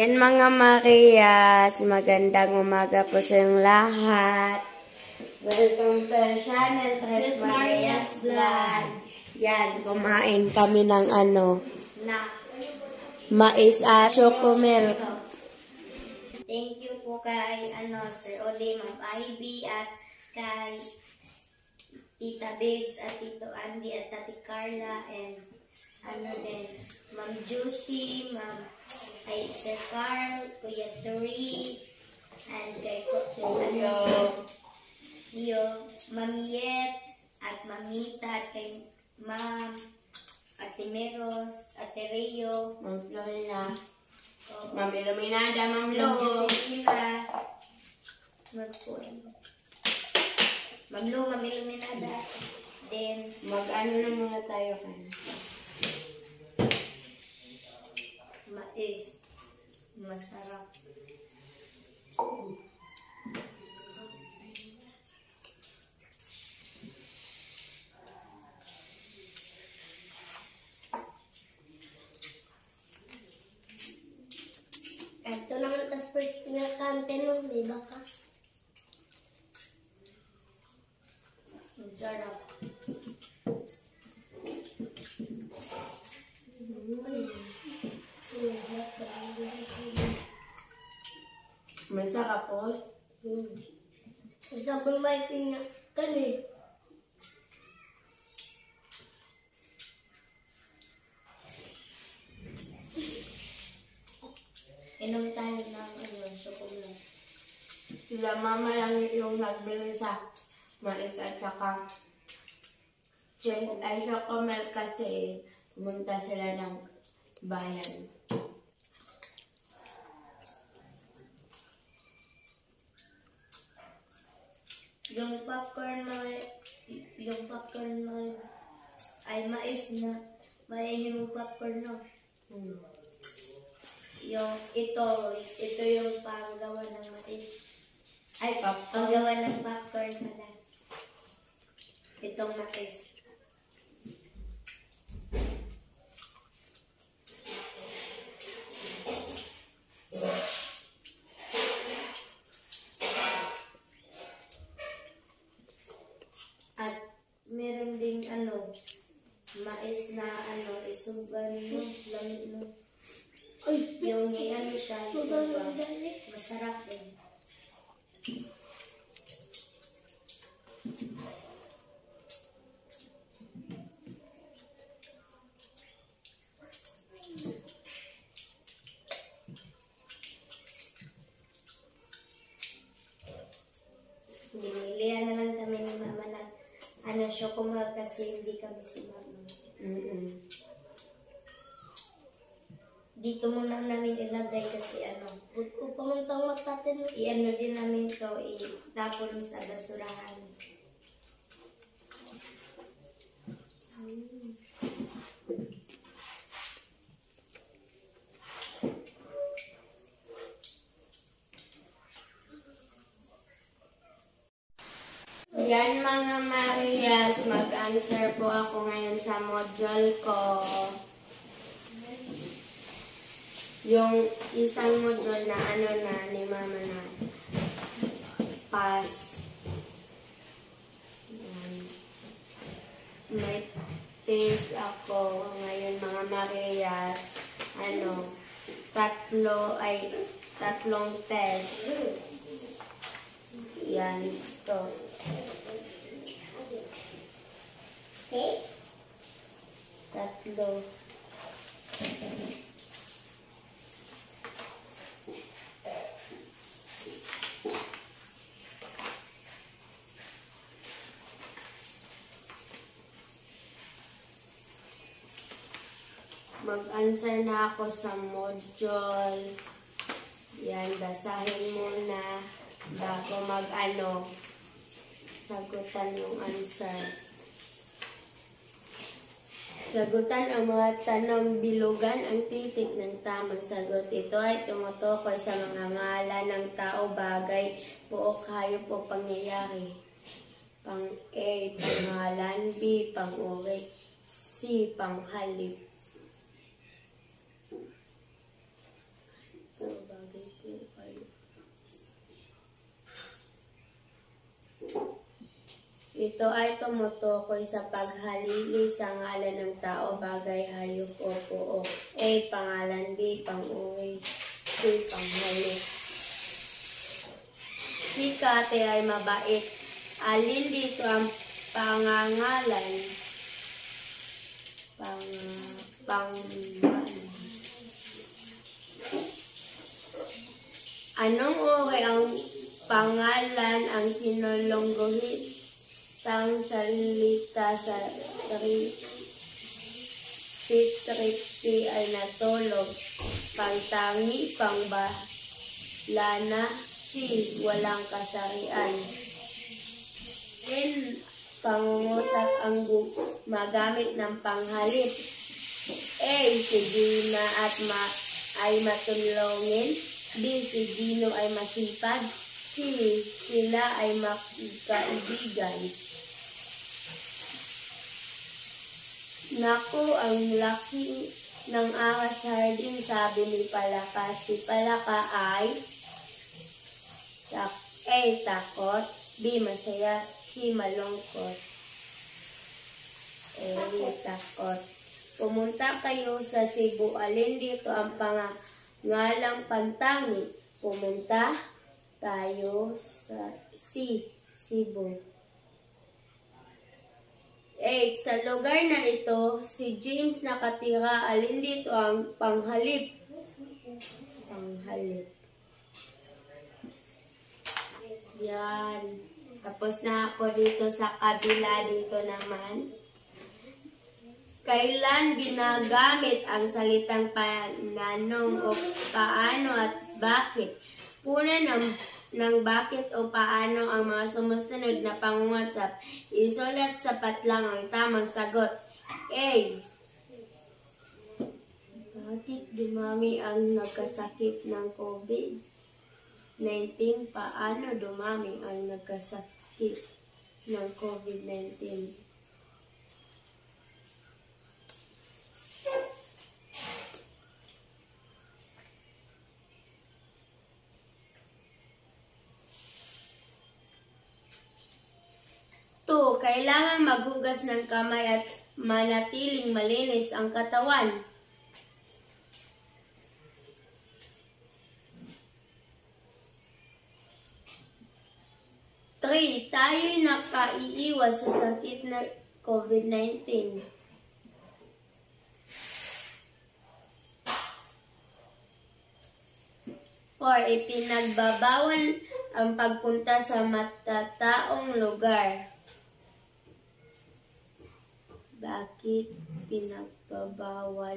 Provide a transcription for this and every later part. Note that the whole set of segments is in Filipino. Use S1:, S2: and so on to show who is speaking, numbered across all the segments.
S1: Yan mga Marias, magandang umaga po sa inyong lahat. Welcome to our channel, Tres Marias Vlog. Yan, kumain kami ng mais at chocomilk.
S2: Thank you po kay Sir Ode, Ma'am Ivy at kay Tita Biggs at Tito Andy at Tati Carla and Ma'am Juicy, kay Sir Carl, Kuya Tori, and kay Leo, Ma'am Yet, at Mamita, at kay Ma'am Ate Meros, Ate Reo,
S1: Ma'am Florina, Ma'am Iluminada, Ma'am Lo,
S2: Ma'am Lo, Ma'am Iluminada, then
S1: mag-ano na muna tayo kayo.
S2: Mais. Masarap. Ito naman tas pinakante nung may bakas. Masarap.
S1: May sakapos?
S2: Sabon mais niya kani. Inom tayo ng chocolate.
S1: Sila mama lang yung nagbili sa mais at saka ay chocomilk kasi pumunta sila ng bayan.
S2: Yung popcorn mo ay mais na may yung popcorn no. Yung ito yung panggawa ng mais. Ay, panggawa ng popcorn pala. Itong mais. At meron ding mais na isugan mo, lamig mo. Yung siya, masarap din. Binilihan na lang kami ni Mama ng chocolate kasi hindi kami sumama. Dito muna namin ilagay kasi kung pamantang matatin, din namin to, itapon sa basurahan.
S1: Yan mga Marias, mag-answer po ako ngayon sa module ko. Yung isang module na ni Mama na pass. May test ako ngayon mga Marias. Tatlong test. Yan ito.
S2: Okay?
S1: Tatlo. Mag-answer na ako sa module. Yan, basahin muna bago sagutan yung answer. Sagutan ang mga tanong, bilugan ang titik ng tamang sagot. Ito ay tumutukoy sa mga ngalan ng tao, bagay, buo, hayop o pangyayari. Pang A, pangalan, B, pang-uri, C, panghalip. Ito ay tumutukoy sa paghalili sa ngalan ng tao, bagay, hayop o puok. A. Pangalan. B. Pang-uwi. C. Panghalik. Si Kate ay mabait. Alin dito ang pangangalan? Anong uri ang pangalan ang sinulong guhitang salita sa si Trixie ay natulog. Pangtangi, pangbalana, si walang kasarian. Pangungusap ang magamit ng panghalip. A. Si Gina ay matulungin. B. Si Gino ay masipag. C. Sila ay magkaibigan. Naku, ang laki ng akas hardin, sabi ni Palaka. Si Palaka ay A. Takot. B. Masaya. C. Malungkot. A. Takot. Pumunta kayo sa Cebu. Alin dito ang pangangalang Pantangi? Pumunta tayo sa Cebu. 8. Sa lugar na ito, si James nakatira. Alin dito ang panghalip? Panghalip. Yan. Tapos na ako dito sa kabila dito naman. Kailan ginagamit ang salitang pananong o paano at bakit? Puna ng bakit o paano ang mga sumusunod na pangungusap. Isulat sa patlang ang tamang sagot. A. Bakit dumami ang nagkasakit ng COVID-19? Paano dumami ang nagkasakit ng COVID-19? Kailangan maghugas ng kamay at manatiling malinis ang katawan. Tayo'y nakaiiwas sa sakit na COVID-19. 4. Ipinagbabawal ang pagpunta sa matataong lugar. Bakit pinagbabawal?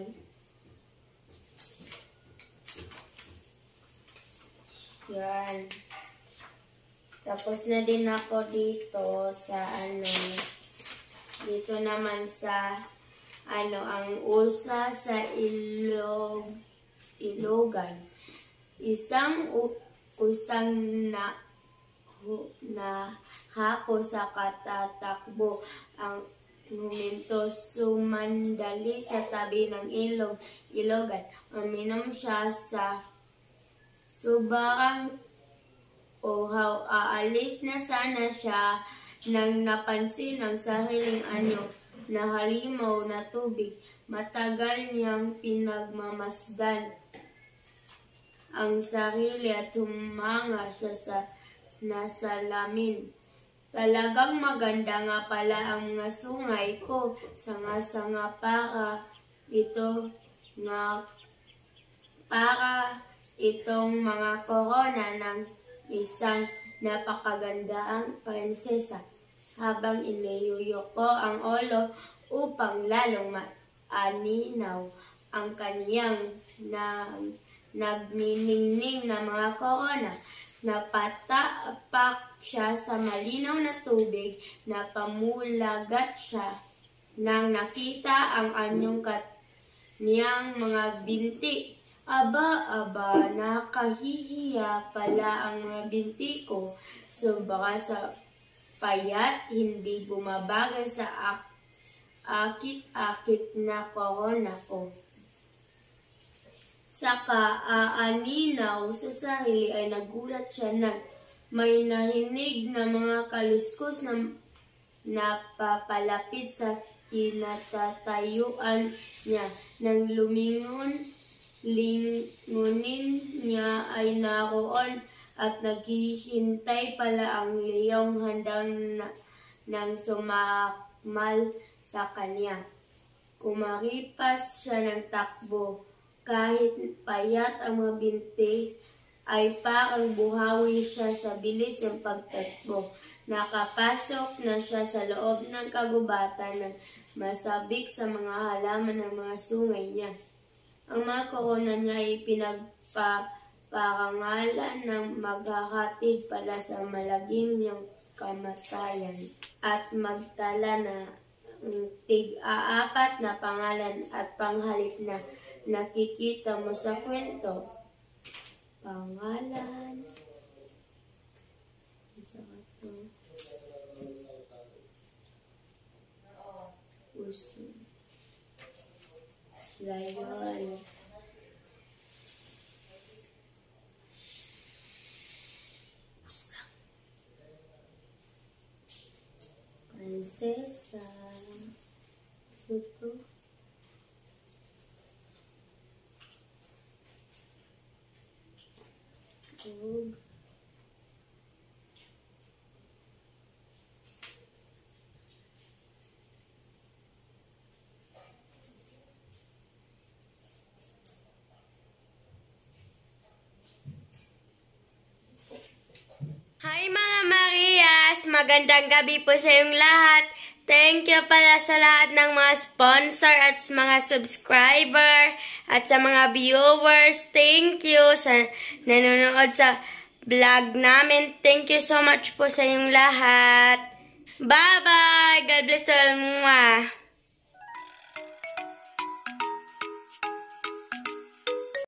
S1: Yan. Tapos na din ako dito sa dito naman sa ang usa sa Ilogan. Isang na hako sa katatakbo ang huminto, sumandali sa tabi ng Ilogan. Uminom siya sa subarang uhaw. Aalis na sana siya nang napansin ang sariling na halimaw na tubig. Matagal niyang pinagmamasdan ang sarili at humanga siya sa nasalamin. Talagang maganda nga pala ang mga sungay ko. Sanga-sanga para itong mga korona ng isang napakagandaang prinsesa. Habang iniyuyok ko ang ulo upang lalong maaninaw ang kaniyang nagniningning na mga korona. Napatapak siya sa malinaw na tubig, napamulagat siya nang nakita ang kaniyang mga binti. Aba, nakahihiya pala ang mga binti ko. Sobra sa payat, hindi bumabagay sa akit-akit na korona ko. Sa kaaninaw sa sarili ay nagulat siya nang may narinig na mga kaluskos napapalapit sa kinatatayuan niya. Nang lingunin niya ay naroon at naghihintay pala ang leyong handang nang sumakmal sa kanya. Kumaripas siya ng takbo. Kahit payat ang mga binti, ay parang buhawi siya sa bilis ng pagtakbo. Nakapasok na siya sa loob ng kagubatan na masabik sa mga halaman ng mga sungay niya. Ang mga korona niya ay pinagpaparangalan ng maghahatid pala sa malagim niyang kamatayan at magtala na tig-aapat na pangalan at panghalip na nakikita mo sa kwento. Pangalan. Puso. Layon. Pusang. Prinsesa. Ito. Tug. Hi mga Marias! Magandang gabi po sa inyong lahat. Thank you pala sa lahat ng mga sponsor at mga subscriber at sa mga viewers. Thank you sa nanonood sa vlog namin. Thank you so much po sa inyong lahat. Bye-bye! God bless you all. Mwah!